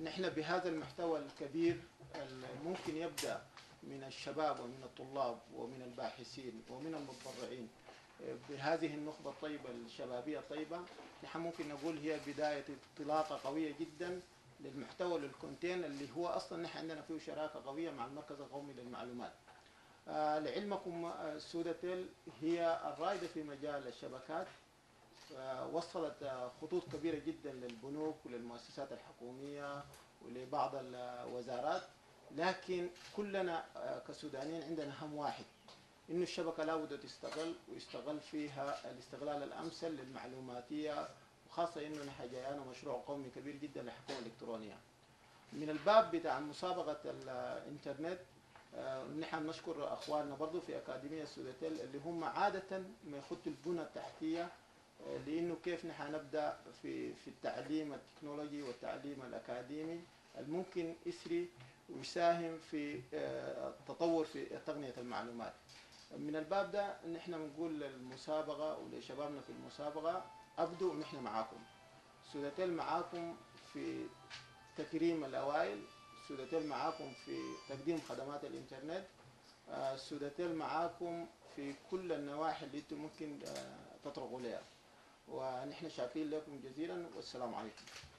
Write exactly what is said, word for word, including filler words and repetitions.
نحن بهذا المحتوى الكبير ممكن يبدأ من الشباب ومن الطلاب ومن الباحثين ومن المتبرعين بهذه النخبة الطيبة الشبابية الطيبة. نحن ممكن نقول هي بداية انطلاقة قوية جدا للمحتوى للكونتين اللي هو أصلا نحن عندنا فيه شراكة قوية مع المركز القومي للمعلومات. آه لعلمكم سوداتيل هي الرائدة في مجال الشبكات. آه وصلت آه خطوط كبيرة جدا للبنوك وللمؤسسات الحكومية ولبعض الوزارات، لكن كلنا آه كسودانيين عندنا هم واحد، إنه الشبكة لابد تستغل ويستغل فيها الاستغلال الأمثل للمعلوماتية، وخاصة إنه نحن جايانا مشروع قومي كبير جدا للحكومة الإلكترونية. من الباب بتاع مسابقة الإنترنت آه نحن نشكر أخواننا برضو في أكاديمية سوداتيل اللي هم عادة ما يخطوا البنى التحتية، آه لأنه كيف نحن نبدأ في في التعليم التكنولوجي والتعليم الأكاديمي الممكن يسري ويساهم في آه التطور في تقنية المعلومات. من الباب ده نحن بنقول للمسابقة ولشبابنا في المسابقة أبدوا نحن معاكم. سوداتيل معاكم في تكريم الأوائل، سوداتيل معاكم في تقديم خدمات الإنترنت، سوداتيل معاكم في كل النواحي اللي انتم ممكن تطرقوا لها، ونحن شاكرين لكم جزيلا والسلام عليكم.